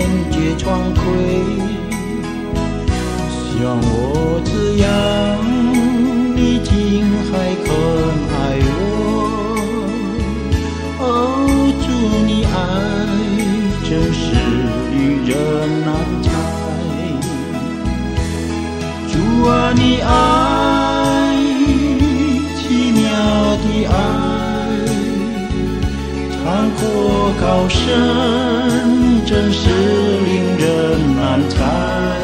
觉惭愧，像我这样你竟还肯爱我。哦，主你爱真是令人难猜。主啊，你爱奇妙的爱，宽阔高深，真是令人难猜。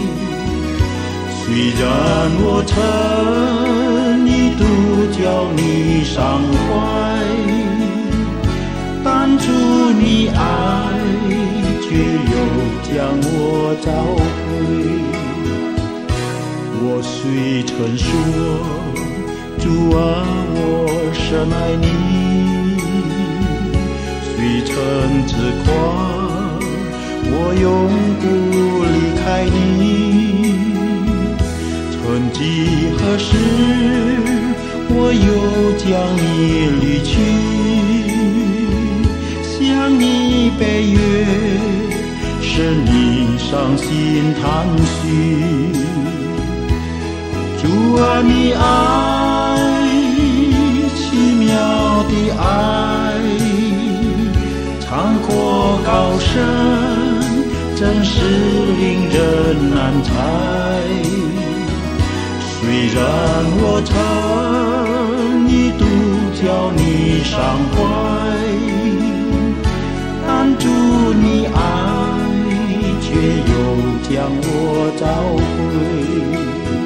虽然我曾一度叫你伤怀，但主你爱却又将我找回。我虽曾说，主啊，我深爱你，虽曾自夸，我永不离开你。曾几何时，我又将你离去，想你悲悦，使你伤心叹息。主啊，你爱奇妙的爱，宽阔高深，真是令人难猜。虽然我曾一度叫你伤怀，但主你爱却又将我找回。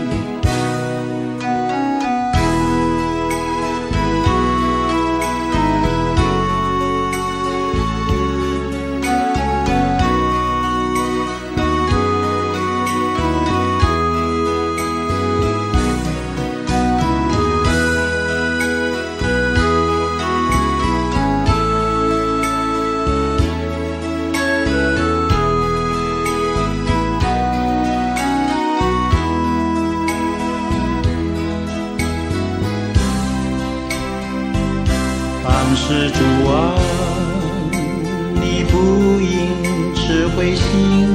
但是主啊，你不应吃灰心，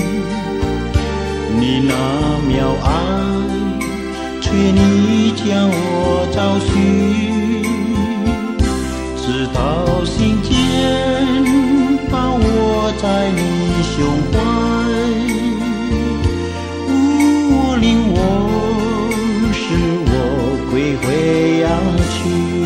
你那妙爱却你将我找寻，直到心间把我在你胸怀。我领我使我归回阳去。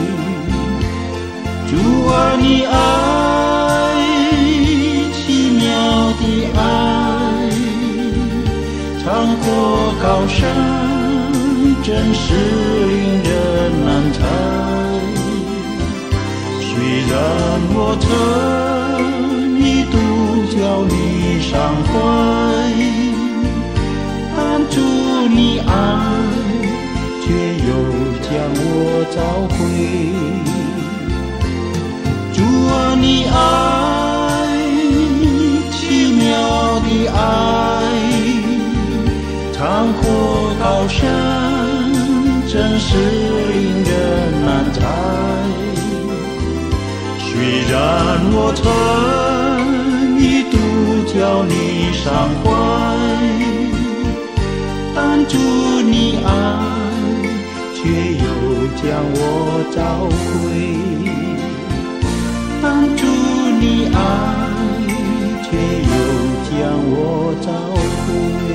主啊，你爱奇妙的爱，宽阔高深，真是令人难猜。虽然我曾一度叫你伤怀，但主你爱却又将我找回。主啊，你爱奇妙的爱，宽阔高深，真是令人难猜。虽然我曾一度叫你伤怀，但主你爱却又将我找回。但主你爱却又将我找回。